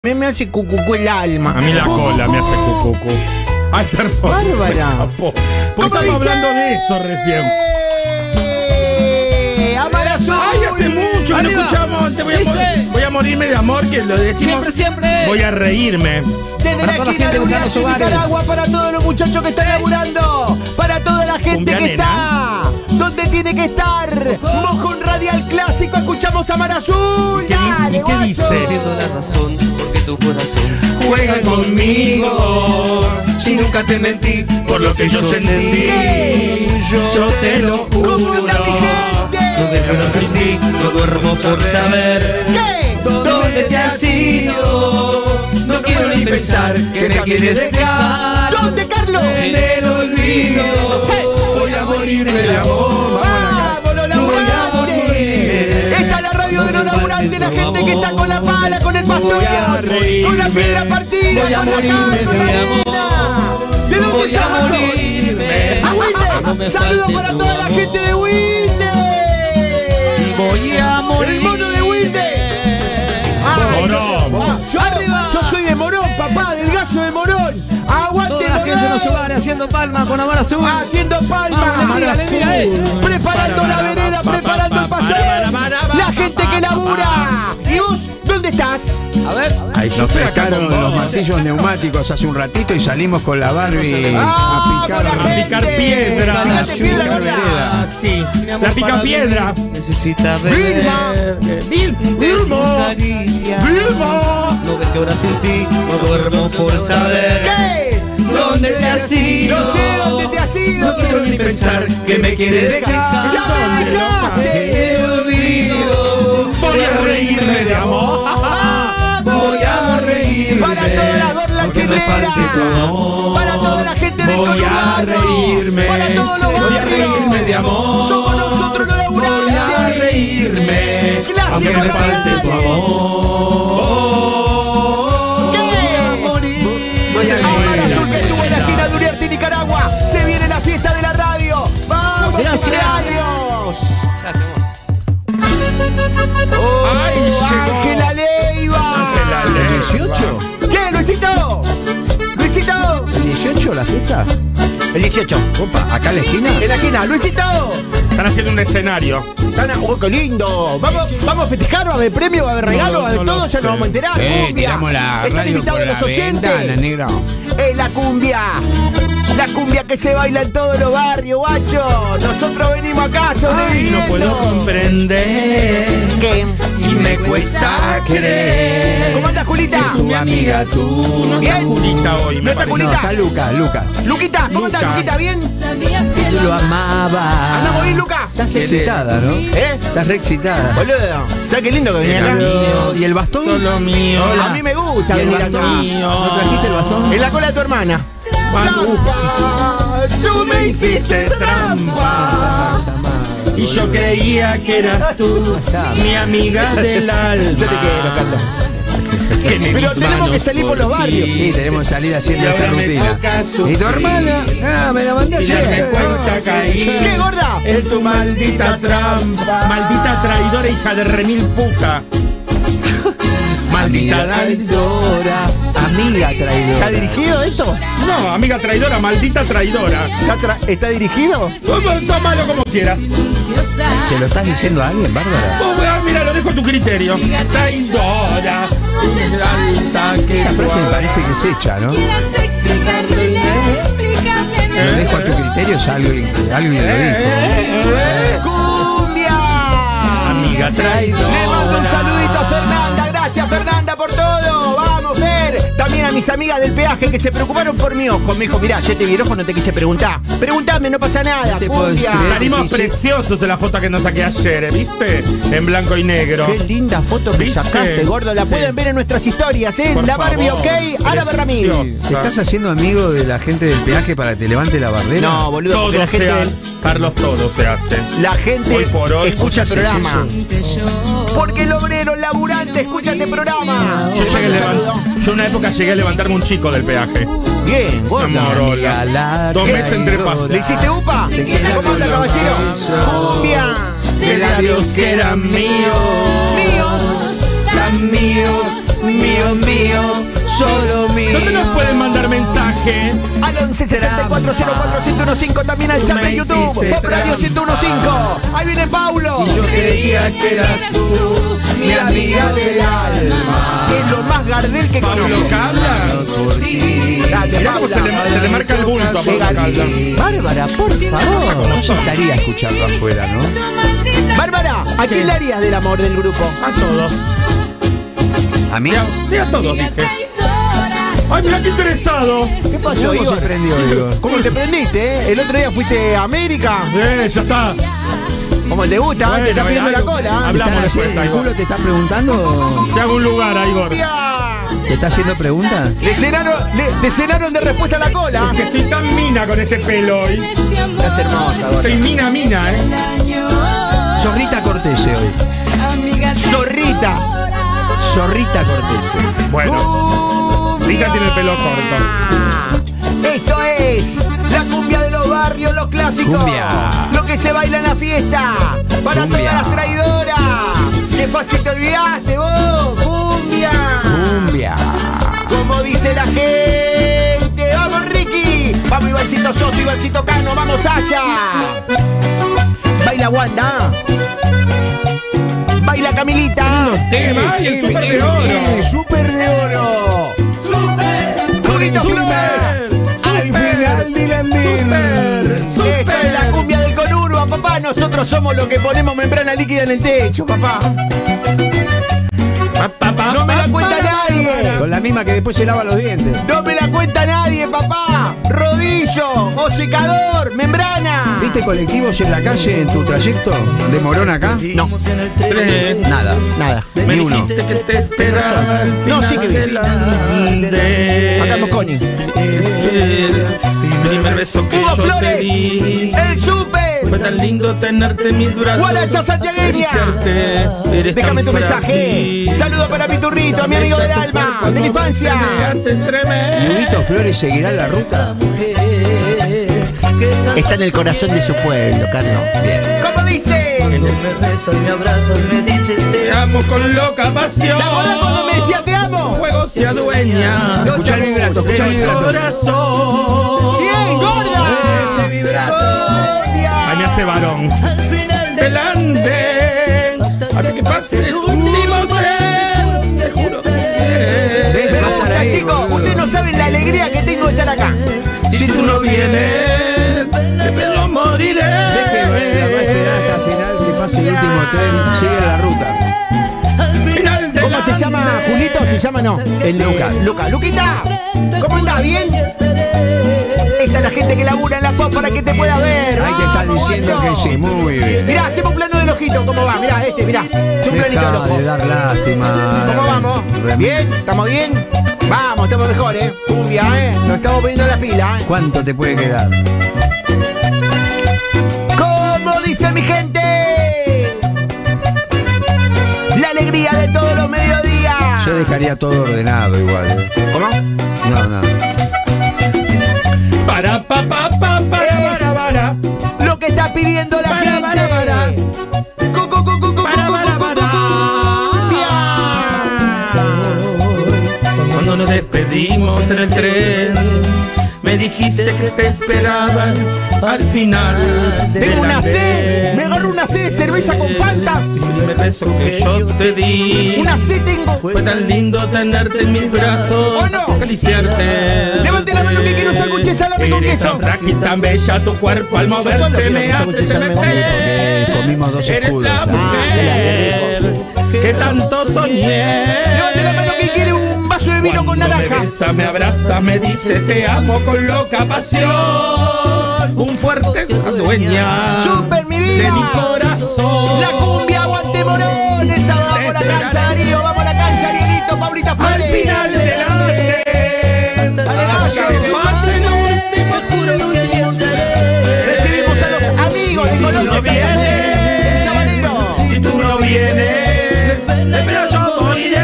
Me hace cucucú el alma. A mí la cola me hace cucucú. Ay, perdón. Bárbara. Pues estamos hablando de eso recién. Amar Azul. Ay, hace mucho que no escuchamos. Voy a morirme de amor, que lo decimos. Siempre. Voy a reírme. Desde Para la toda la esquina gente de buscando sus hogares. Nicaragua, para todos los muchachos que están laburando, para toda la gente Cumbia que está donde tiene que estar. Mojón Radial Clásico, escuchamos Amar Azul. ¿Y qué dice? Siendo la razón, porque tu corazón Juega conmigo. Si nunca te mentí por lo que yo sentí. Yo te lo ¿Cómo juro. anda mi gente? no dejo de sentir, no duermo por saber ¿Qué? dónde te has ido. No quiero ni pensar que me quieres dejar ¿Dónde, Carlos? en el olvido. Voy a morirme de amor. ¡Vámonos, laburantes! Esta es la radio de los laburantes, la gente que está con la pala, con el bastón, con la piedra partida, voy a con la morirme casa, de con la amor. arena. ¿De dónde Voy a sos? morirme. ¡A Wilde! No me ¡Saludos falte para tu toda la amor. gente de Wilde! Voy a morir. ¡El mono de Wilde! ¡Ay, Morón. no! Yo soy de Morón, papá, del gallo de Morón. ¡Aguante Toda la gente de los Morón! hogares haciendo palmas con Amar Azul. Haciendo palmas, Vamos, alegría, preparando la vereda, preparando el pastel, la gente que labura. ¿Y vos dónde estás? A ver. Ahí nos pescaron los martillos neumáticos hace un ratito y salimos con la Barbie a picar. con la picar gente. piedra. Picate piedra, gorda. Ah, sí. La pica piedra. Necesita Vilma. Vilma. Vilma. No ves que ahora sin ti no duermo por saber ¿Qué? dónde te has ido. Yo sé dónde te has ido. No quiero ni pensar que me quieres dejar. ¡Ya me dejaste! En el olvido. Voy a reírme de amor. Voy a reírme. Para toda la gorla aunque me falte tu chilera, amor. para toda la gente de Voy a Conurbano, reírme. para todos los Voy a barrios. reírme de amor. Somos nosotros los Voy a laburantes. reírme. Clásico Aunque me falte tu radial. amor. ¿Qué? Voy a Amar reírme. Azul, que estuvo en la esquina de Uriarte, Nicaragua. Se viene la fiesta de la radio. ¡Vamos, cumpleaños! Ay, llegó. ¡Ángela Leiva! Ángela Leiva. 18. ¿Qué, Luisito? ¡Luisito! ¿El 18 la fiesta? El 18. Opa, acá en la esquina. En la esquina. ¡Luisito! Están haciendo un escenario. ¡Oh, qué lindo! ¿Vamos a festejar? ¿Va a haber premio? ¿Va a haber regalo? ¿Va a haber no lo todo? Ya sé. nos vamos a enterar. ¡Cumbia! Tiramos la Están radio invitados por los la oyentes. ventana, negro. ¡Es la cumbia! La cumbia que se baila en todos los barrios, guacho. Nosotros venimos acá Ay, sobreviviendo. no puedo comprender. ¿Qué? Y me cuesta creer. ¿Cómo andas, Julita? Tu amiga, tú. No está Bien. Julita hoy, ¿No me está parece. Julita? No, está Luca. Luquita, ¿cómo Luca. andas, Luquita? ¿Bien? Tú lo amaba. ¿Andamos bien, Luca? Estás excitada, ¿no? ¿Eh? Estás re excitada. Boludo, ¿sabes qué lindo que venía acá? ¿Y el bastón? Todo mío. A mí me gusta ¿Y el venir acá. bastón? ¿No trajiste el bastón? En la cola de tu hermana. Trampa, tú me hiciste trampa. Y yo creía que eras tú, mi amiga del alma. Yo te quiero, Carlos. Que en Pero mis tenemos manos que salir por los ti. barrios. Sí, tenemos que salir Y haciendo esta ahora me rutina. toca sufrir. ¿Y tu hermana? Ah, me la mandé Sin darme ayer. cuenta caí. ¿Qué, gorda? En tu maldita trampa. Maldita traidora, hija de remil puta. Maldita traidora. Amiga traidora. ¿Está dirigido esto? No, amiga traidora, maldita traidora. ¿Está dirigido? Tómalo como quieras. ¿Se lo estás diciendo a alguien, Bárbara? Mira, lo dejo a tu criterio. Traidora. Esa frase me parece que es hecha, ¿no? Lo dejo a tu criterio, es alguien lo dijo. ¡Cumbia! Amiga traidora. Le mando un saludito a Fernanda. Gracias, Fernanda, por todo. Vamos, Fer. También a mis amigas del peaje que se preocuparon por mi ojo. Me dijo, mirá, yo te vi el ojo, no te quise preguntar. Preguntame, no pasa nada. te puedo Cumbia. creer. Salimos Dice- preciosos en la foto que nos saqué ayer, ¿viste? En blanco y negro. Qué linda foto que ¿Viste? sacaste, gordo. La Sí. pueden ver en nuestras historias, ¿eh? Por La Barbie, favor. ok. Árabe Ramírez. ¿Te estás haciendo amigo de la gente del peaje para que te levante la bardera? No, boludo, Todo porque la se gente, hace. Carlos, todo se hace. la gente Hoy por hoy, escucha el ¿haces programa. Porque el obrero, el laburante, escucha este programa. Yo, Le mando un saludo. yo en una época llegué a levantarme un chico del peaje. Bien, gordo. Amiga, la 2 meses entre traidora. pasos. ¿Le hiciste upa? ¿Cómo anda, caballero? Cumbia. De labios que eran míos. Míos. Tan míos. mío, mío, solo mío. ¿Dónde nos pueden mandar mensaje? Al 11-64-04-1015, también al chat de YouTube. Pop Radio 1015. Ahí viene Paulo. Yo creía que eras tú, mi amiga del alma. Que es lo más Gardel que Pablo conozco. Cabla. Dale, Mirá cómo Paula. se le marca el bulto a Pablo Cabla. Bárbara, por favor. No se estaría escuchando afuera, ¿no? Bárbara, ¿a quién le harías del amor del grupo? A todos. ¿A mí? Sí, a todos, dije. Ay, mira qué interesado. ¿Qué pasó, ¿Cómo se Igor? prendió, Igor? ¿Cómo te prendiste, El otro día fuiste a América. Ya está. Como te gusta, Bueno, te está pidiendo la algo- cola. Hablamos ¿Están así después, en el Igor. culo? ¿Te están preguntando? Te hago un lugar a Igor. ¿Te está haciendo preguntas? Te llenaron de respuesta la cola. Que estoy tan mina con este pelo hoy. Estás hermosa, Estoy mina, ¿eh? Zorrita Cortese hoy. Zorrita. Zorrita Cortese. Bueno, Rita tiene el pelo corto. Esto es la cumbia de los barrios, los clásicos. Cumbia. Lo que se baila en la fiesta. Para Cumbia. todas las traidoras. Qué fácil te olvidaste vos. Cumbia. Cumbia. Como dice la gente. Vamos, Ricky. Vamos, Ivancito Soto, Ivancito Cano. Vamos allá. Baila Wanda. Baila Camilita. Tema y el super de oro. Super de oro. Curito Flores. Al final del andén. Esta es la cumbia del Conurba, papá. Nosotros somos los que ponemos membrana líquida en el techo, papá. No me la cuenta nadie. Con la misma que después se lava los dientes. No me la cuenta nadie, papá. Rodillo, o secador, membrana. ¿Viste colectivos en la calle en tu trayecto? ¿De Morón acá? No, Nada. nada. Me Ni uno. dijiste que te esperaba al No, sí final que vi. del andén. Acá en Mosconi. Primer beso que Hugo yo te Flores, di. el súper. Fue tan lindo tenerte en mis brazos. Guaracha santiagueña. Acariciarte, eres Déjame tan tu mensaje. frágil. Saludo para mi turrito, mi amigo del alma, de la infancia. Me haces tremer. ¿Nudito Flores seguirá la ruta? Está en el corazón de su pueblo, Carlos. Bien. ¿Cómo dice? Te amo con loca pasión. ¿Te acordás cuando me decía te amo? Fuego se adueña. Escuchá el vibrato, escuchá el del vibrato. corazón. ¡Bien, gorda! Ese vibrato. Ay, me hace varón. Del andén. Hasta que pase el último tren. Te juro que ¿Ves? Me Va a estar gusta, ahí, chicos. boludo. Ustedes no saben la alegría que tengo de estar acá. si tú no vienes, te pedo moriré. Deje, va a esperar hasta el final que pase el último tren. Sigue la ruta. Final del ¿Cómo se llama? andén. ¿Julito? ¿Se llama no? El Luca. Luca. Luquita, ¿cómo andás? ¿Bien? Esta es la gente que labura en la pop para que te pueda ver. Ahí te está Vamos, diciendo guacho. que sí, muy bien. Mirá, hacemos un plano del ojito. ¿Cómo va? Mirá, mirá. Es un planito del Deja ojo. de dar lástima. ¿Cómo vamos? ¿Bien? ¿Estamos bien? Vamos, estamos mejor, Cumbia, Nos estamos poniendo las pilas, ¿Cuánto te puede quedar? ¿Cómo dice mi gente? La alegría de todos los mediodías. Yo dejaría todo ordenado igual. ¿Cómo? No. Para, pa, pa, pa, para, Es para. lo que está pidiendo la Para, gente. para, para. Para, para, para. Cuando nos despedimos en el tren, me dijiste que te esperaban al final. Tengo del una sed. andén. Me agarro una sed de cerveza con Fanta. El primer beso que yo te di. Una sed tengo. Fue tan lindo tenerte en mis brazos. ¿O no? Acariciarte. Levante la mano que quiero un sándwich salame con Eres queso. tan frágil, tan bella, tu cuerpo al Solo moverse quiero me un hace sándwich salame con estremecer. queso. Comimos dos Eres escudos, la ¿eh? mujer que tanto soñé. Levante la mano que quiere un vaso de vino con Cuando naranja. me besa, me abraza, me dice te amo con loca pasión. Un fuerte dueña Super, mi vida. de mi corazón. La cumbia, aguante Morón. El sábado vamos a la cancha, Darío. Vamos a la cancha, Arielito, Paulita Al Flores. final del andén, Dale, hasta que gallo. pase el último Recibimos a los amigos de Colón de Santander, el Sabanero. Si tú no vienes, pero yo moriré.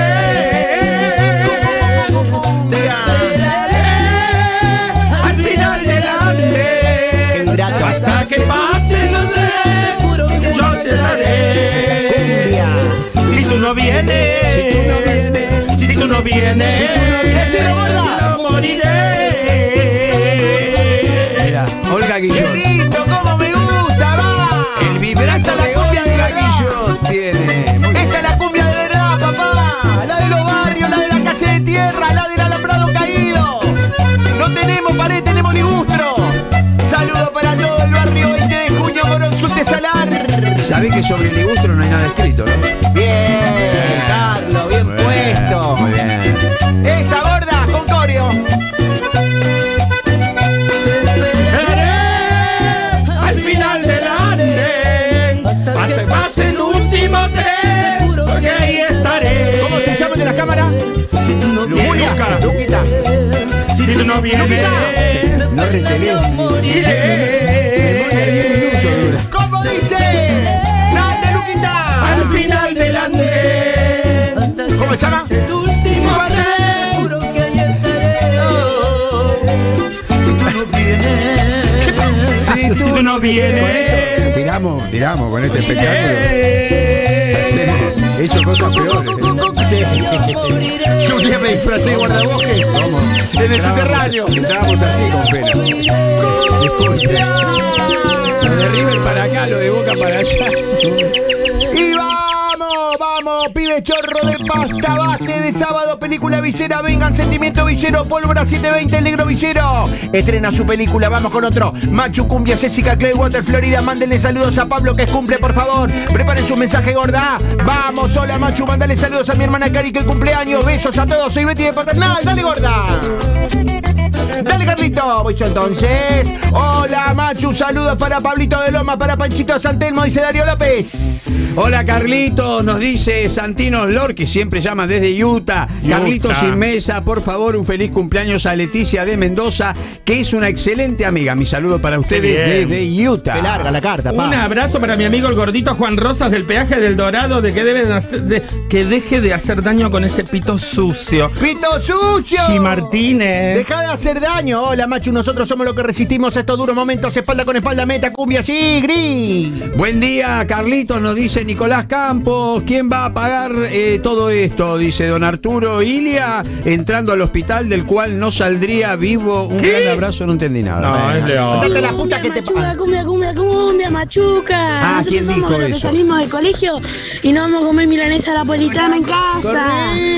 Al final del andén, vibrato. hasta que pase el andén, yo te daré. Si tú no vienes, si tú no Decilo, gorda. no moriré. Mira, Olga ¡Qué Guillot. lindo! ¡Cómo me gusta! ¡Va! El vibrato la de cumbia de Olga verdad. Guillot tiene. Muy bien. Esta es la cumbia de verdad, papá. La de los barrios, la de la calle de tierra, la del alambrado caído. No tenemos pared, tenemos ligustro. Saludos para todo el barrio 20 de junio, Morón Sur de Salar. Sabés que sobre el ligustro no hay nada escrito, ¿no? Bien, Carlos, bien puesto. Muy bien. Esa gorda con coreo. Al final del andén, hasta que pase el último tren, porque ahí estaré. ¿Cómo se llama de la cámara? Julia, Luquita. si tú no vienes, No retelé. iré. ¿Cómo dice? ¡Grande, Luquita! Al final del andén, ¿Cómo se llama? el último tren. Si Si tú no vienes, tiramos con este espectáculo. Hacemos, he hecho cosas peores. Yo un día me disfracé de guardabosque ¿Cómo? en el subterráneo. Entrábamos así con pena. Disculpe. Lo de River para acá, lo de Boca para allá. Y vamos, pibe chorro de pasta base de sábado, película villera, vengan, sentimiento villero, pólvora 720, el negro villero. Estrena su película, vamos con otro. Machu Cumbia, Jessica Claywater, Florida, mándenle saludos a Pablo que cumple, por favor. Preparen su mensaje, gorda. Vamos, hola Machu, mandale saludos a mi hermana Cari que cumpleaños. Besos a todos, soy Betty de Paternal, dale gorda. Dale, Carlito, voy yo entonces. Hola, Machu, saludos para Pablito de Loma, para Panchito Santelmo, dice Darío López. Hola Carlitos, nos dice Santino Lor, que siempre llama desde Utah. Carlitos sin mesa, por favor, un feliz cumpleaños a Leticia de Mendoza, que es una excelente amiga. Mi saludo para ustedes desde Utah. Qué larga la carta, pa. Un abrazo para mi amigo el gordito Juan Rosas del peaje del Dorado, de que deben hacer, que deje de hacer daño con ese pito sucio. ¡Pito sucio! Chi Martínez. Deja de hacer daño. Hola, Machu, nosotros somos los que resistimos estos duros momentos. Espalda con espalda, meta, cumbia, sí, gris. Buen día, Carlitos, nos dice Nicolás Campos. ¿Quién va a pagar todo esto? Dice don Arturo Ilia, entrando al hospital del cual no saldría vivo. Un ¿Qué? gran abrazo, no entendí nada. No, es León. Date la puta que te Machuca, cumbia, machuca. Ah, Nosotros ¿quién somos dijo los que eso? salimos del colegio y nos vamos a comer milanesa napolitana en casa.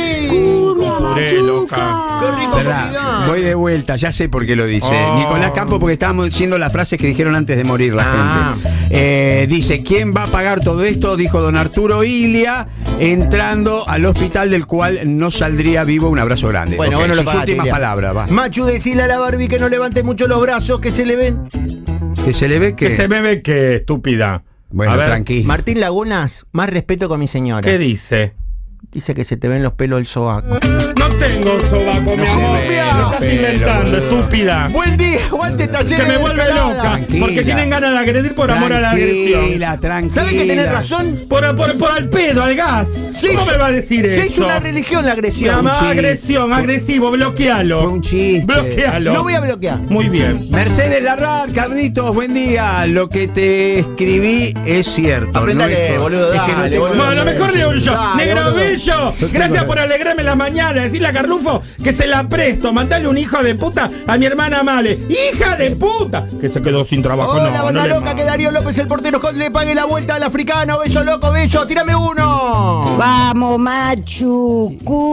Cumbia, Corre, loca. machuca. Qué rico, ¿Verdad? comida. Voy de vuelta, ya sé por qué lo dice. Oh. Nicolás Campos, porque estábamos diciendo las frases que dijeron antes de morir la Ah. gente. Dice, ¿quién va a pagar todo esto? Dijo don Arturo Ilia, entrando al hospital del cual no saldría vivo. Un abrazo grande. Bueno, Ok, bueno, lo sus pagaste, últimas Ilia. palabras, va. Machu, decile a la Barbie que no levante mucho los brazos, que se le ven. Que se le ve que... Que se me ve que estúpida. Bueno, A ver, tranquilo. Martín Lagunas, más respeto con mi señora. ¿Qué dice? Dice que se te ven los pelos del sobaco. No tengo sobaco, mi se amor. ve Lo los estás pelos, inventando, boludo. estúpida. Buen día, guante taller. Que me vuelve loca. Tranquila. Porque tienen ganas de agredir por amor a la agresión. Tranquila. ¿Sabe que tenés razón? Por al pedo, al gas. ¿Cómo me va a decir Se eso? hizo una religión la Mi agresión. amor, chiste. agresión, agresivo, bloquealo. Fue un chiste. Bloquealo. Lo voy a bloquear. Muy bien. Mercedes Larrar, Carlitos, buen día. Lo que te escribí es cierto. Aprendale, no boludo, es que no dale, tengo- boludo. Bueno, lo mejor leo yo. Dale, Negro boludo. Bello, gracias por alegrarme la mañana. Decirle a Carlufo que se la presto. Mandale un hijo de puta a mi hermana Male. ¡Hija de puta! Que se quedó sin trabajo. Hola, no, banda no le loca, que mando. Darío López, el portero, le pague la vuelta al africano. Beso loco, bello. Tírame uno. Vamos, Machu,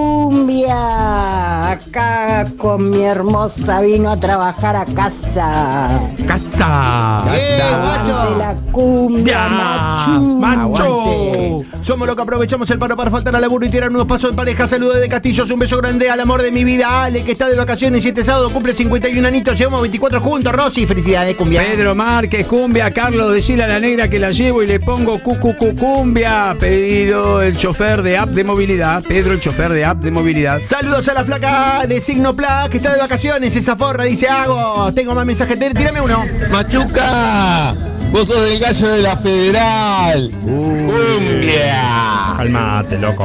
cumbia. Acá con mi hermosa vino a trabajar a casa. ¡Caza! Guacho. De la cumbia, Machu. ¡Macho! Aguante. Somos los que aprovechamos el paro para faltar al laburo y tirar unos pasos de pareja. Saludos de Castillos, un beso grande al amor de mi vida, Ale, que está de vacaciones y este sábado cumple 51 anitos. Llevamos 24 juntos, Rosy. Felicidades, cumbia. Pedro Márquez, cumbia. Carlos, decile a la negra que la llevo y le pongo cumbia. Pedido el chofer de app de movilidad. Pedro, el chofer de app de movilidad. Saludos a la flaca de Signo Plus, que está de vacaciones. Esa forra, dice Hago. Tengo más mensajes. Tírame uno. Machuca, vos sos del gallo de la Federal. Cumbia. Calmate, loco.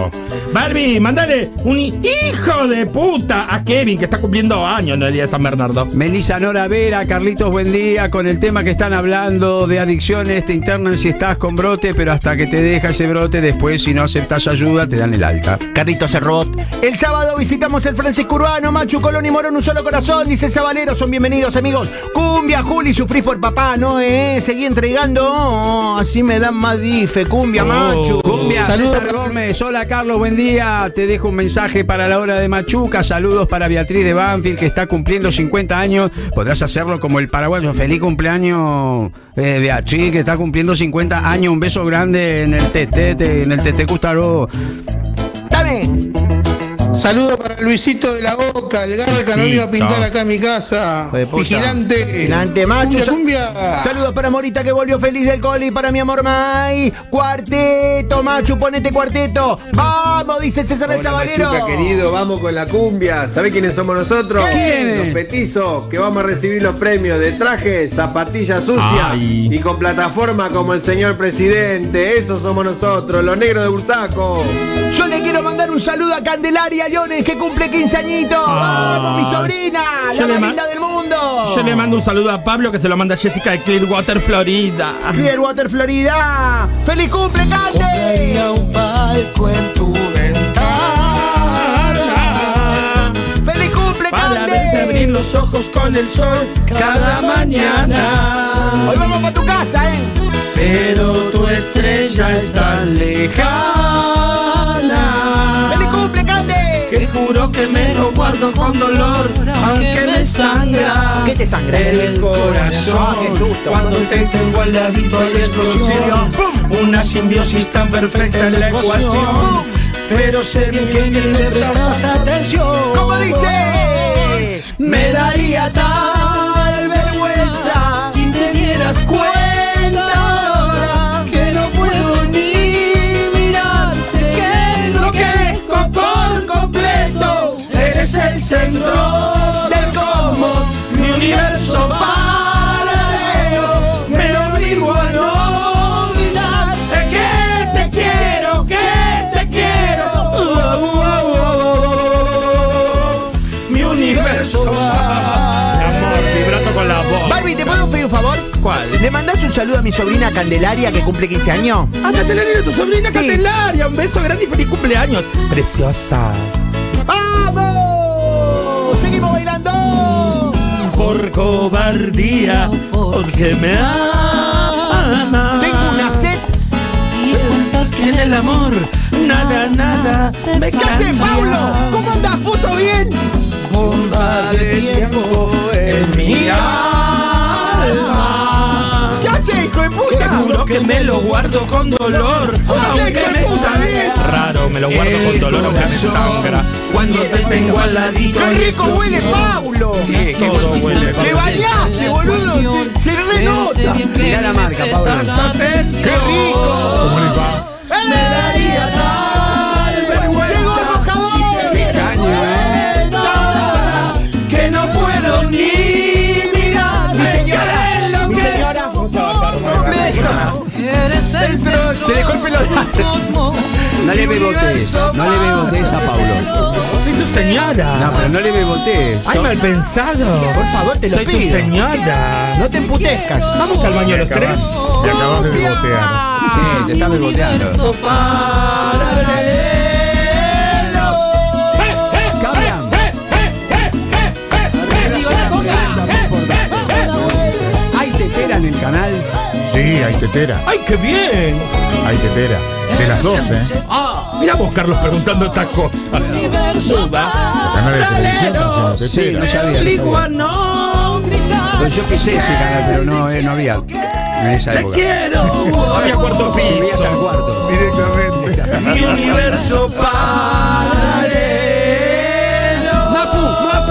Barbie, mandale un hijo de puta a Kevin, que está cumpliendo años en el día de San Bernardo. Melissa Nora Vera, Carlitos, buen día. Con el tema que están hablando de adicciones, te internan si estás con brote, pero hasta que te deja ese brote, después si no aceptas ayuda, te dan el alta. Carlitos el robot. El sábado visitamos el Francisco Urbano, Machu, Colón y Morón, un solo corazón, dice Sabalero. Son bienvenidos, amigos. Cumbia, Juli, sufrís por papá, ¿no? Seguí entregando. Oh, así me dan más dife. Cumbia, Machu. Cumbia, César Gómez. Hola, Carlos, buen día. Te dejo un mensaje para la hora de Machuca. Saludos para Beatriz de Banfield, que está cumpliendo 50 años. Podrás hacerlo como el paraguayo. Feliz cumpleaños, Beatriz, que está cumpliendo 50 años. Un beso grande en el TT Custaró. Dale. Saludos para Luisito de la Boca, el garca no vino a pintar acá en mi casa. Vigilante. Vigilante, Machu. Cumbia. Saludos para Morita, que volvió feliz del coli. Para mi amor May. Cuarteto, Machu, ponete cuarteto. Vamos, dice César el Sabalero. Machuca, querido, vamos con la cumbia. ¿Sabés quiénes somos nosotros? ¿Quiénes? Los petizos, que vamos a recibir los premios de traje, zapatillas sucias y con plataforma como el señor presidente. Esos somos nosotros, los negros de Bursaco. Yo le quiero mandar un saludo a Candelaria Leones, que cumple 15 añitos. ¡Vamos, mi sobrina! La más linda del mundo. Yo le mando un saludo a Pablo, que se lo manda a Jessica de Clearwater, Florida. Clearwater, Florida. ¡Feliz cumple, Cande! Compraría un palco en tu ventana. ¡Feliz cumple, Cande! Para verte abrir los ojos con el sol cada mañana. Hoy vamos para tu casa, ¿eh? Pero tu estrella es tan lejana. ¡Feliz cumple, Cande! Que juro que me lo guardo con dolor, aunque me sangra. ¿Qué te sangra? El corazón. Qué susto. Cuando te tengo al ladito hay explosión. Una simbiosis tan perfecta en la ecuación. Pero sé bien que ni le prestas atención. ¿Cómo dice? Me daría tal vergüenza si te dieras cuenta que no puedo ni mirarte, que enloquezco por completo. Eres el centro del cosmos, mi universo paralelo. Me obligo a no olvidar que te quiero, mi universo Amor, vibrato con la voz. Barbie, ¿te puedo pedir un favor? ¿Cuál? ¿Le mandás un saludo a mi sobrina Candelaria, que cumple 15 años? Ah, Candelaria, tu sobrina Sí. Candelaria. Un beso grande y feliz cumpleaños. Preciosa. ¡Vamos! ¡Seguimos bailando! Por cobardía, porque me amas. Tengo una sed. y cuentas que en el amor nada ¿Qué haces, Paulo? ¿Cómo andas, puto? ¿Bien? bomba de tiempo en mi alma. ¿Qué haces, hijo de Te puta? juro que me lo guardo con dolor, aunque hijo de me puta, sangra. Raro, me lo guardo con dolor aunque me sangra. Cuando te tengo al ladito ¡Qué hay rico huele, explosión. Paulo! Todo huele. ¡Te bañaste, boludo! ¡Se renota! Mirá la marca, Pablo. ¡Qué rico! Me daría tal vergüenza ¡Llegó el mojador! si te dieras cuenta que no puedo ni mirar. Mi señora, Eres el centro se dejó el pelo del cosmos. No le bebotes a Paulo. Soy tu señora. No, pero no le bebotes. Ay, mal pensado. Por favor, te lo Soy tu pido. señora. No te emputezcas. Vamos al baño los tres. Y acabas de bebotear. Sí, te está beboteando. Universo paralelo. Cambian. ¿Hay tetera en el canal? Sí, hay tetera. ¡Ay, qué bien! Hay tetera. De las dos, ¿eh? Mira vos, Carlos, preguntando estas cosas. Universo Canales de televisión están haciendo Sí, tetera. no sabía. obligo a no gritar. Pero yo pisé ese canal, pero no había en esa época. Quiero Había cuarto piso. Subías al cuarto. Directamente. mi universo paralelo. Mapu.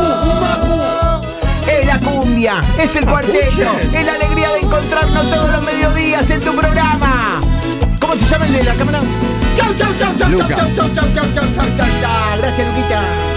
Es la cumbia, es el cuarteto, es la alegría de encontrarnos todos los mediodías en tu programa. ¿Cómo se llama el de la cámara? Chau, chau, chau, chau, chau, Luca. chau, chau, chau, chau, chau, chau, chau. Gracias, Luquita.